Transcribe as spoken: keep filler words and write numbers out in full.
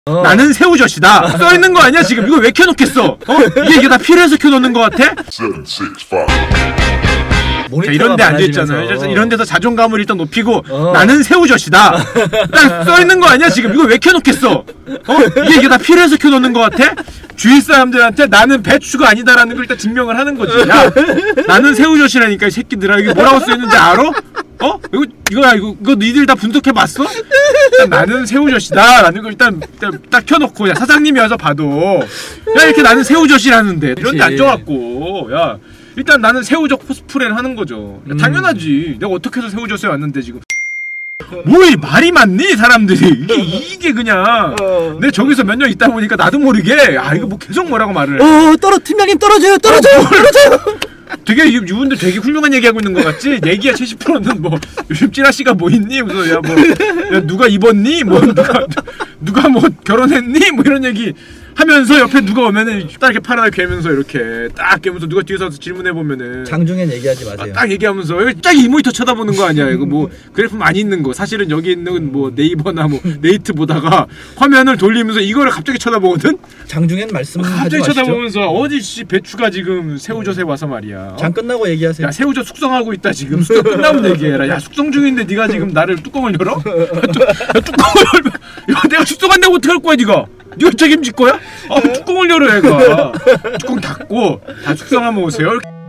어. 나는 새우젓이다 써있는 거 아니야 지금? 이거 왜 켜놓겠어? 어? 이게, 이게 다 필요해서 켜놓는 거 같아? 자, 이런 데 앉아있잖아요. 이런 데서 자존감을 일단 높이고 어. 나는 새우젓이다 딱 써있는 거 아니야 지금? 이거 왜 켜놓겠어? 어? 이게, 이게 다 필요해서 켜놓는 거 같아? 주위 사람들한테 나는 배추가 아니다라는 걸 일단 증명을 하는 거지. 야, 나는 새우젓이라니까 이 새끼들아. 이게 뭐라고 써있는지 알아? 어? 이거 이거야 이거 이거 니들 다 분석해봤어? 나는 새우젓이다 라는 걸 일단, 일단 딱 켜놓고 야 사장님이 와서 봐도 야 이렇게 나는 새우젓이라는데 이런 데 앉아갖고 야 일단 나는 새우젓 코스프레를 하는 거죠. 야, 당연하지. 내가 어떻게 해서 새우젓에 왔는데 지금 뭐 이 말이 많니 사람들이. 이게 이게 그냥 어. 내 저기서 몇 년 있다 보니까 나도 모르게 아 이거 뭐 계속 뭐라고 말을 해. 어 떨어 팀장님 떨어져요 떨어져요 어, 떨어져요. 되게 이분들 되게 훌륭한 얘기하고 있는 것 같지? 얘기야 칠십 퍼센트는 뭐 요즘 찌라씨가 뭐 있니? 무슨 야 뭐 야 누가 입었니? 뭐 누가 누가 뭐 결혼했니? 뭐 이런 얘기 하면서 옆에 누가 오면은 딱 이렇게 팔아를 괴면서 이렇게 딱 깨면서 누가 뒤에서 질문해보면은 장중엔 얘기하지 마세요. 아, 딱 얘기하면서 여기 딱 이 모니터 쳐다보는 거 아니야. 이거 뭐 그래프 많이 있는 거 사실은 여기 있는 뭐 네이버나 뭐 네이트 보다가 화면을 돌리면서 이거를 갑자기 쳐다보거든? 장중엔 말씀하지 갑자기 마시죠. 쳐다보면서 어디 씨 배추가 지금 새우젓에 와서 말이야. 장 끝나고 얘기하세요. 야 새우젓 숙성하고 있다 지금. 숙성 끝나면 얘기해라. 야 숙성 중인데 네가 지금 나를 뚜껑을 열어? 야 뚜껑을 열면 야 내가 숙성한다고 어떻게 할 거야 네가? 네가 책임질 거야? 아 뚜껑을 열어 얘가. 뚜껑 닫고 다 숙성하면 오세요.